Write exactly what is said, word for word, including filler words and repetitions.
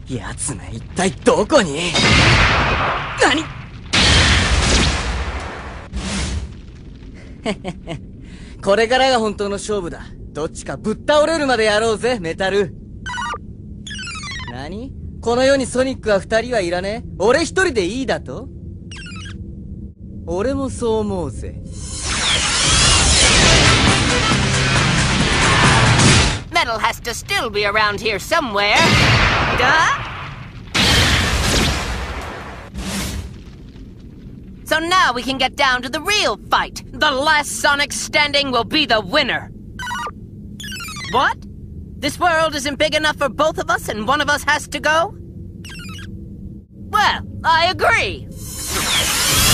奴め一体どこに。何。へへへ。これからが本当の勝負だ。どっちかぶっ倒れるまでやろうぜ、メタル。何？この世にソニックは二人はいらねえ？俺一人でいいだと？俺もそう思うぜ。 Metal has to still be around here somewhere. Duh? So now we can get down to the real fight. The last Sonic standing will be the winner. What? This world isn't big enough for both of us and one of us has to go? Well, I agree.